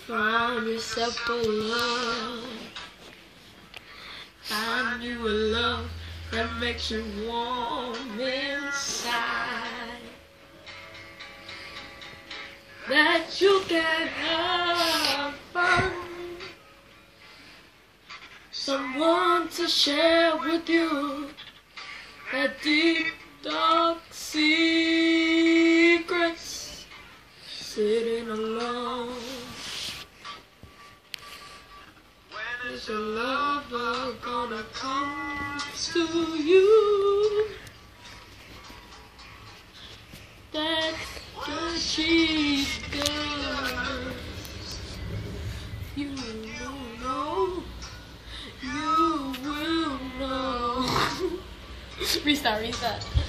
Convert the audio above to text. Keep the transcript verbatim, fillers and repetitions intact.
Find yourself a love. Find you a love that makes you warm inside. That you can have fun. Someone to share with you that deep, dark secrets. Sitting alone. Is your lover gonna come to you? That's what she does. You will know. You will know. Restart, restart.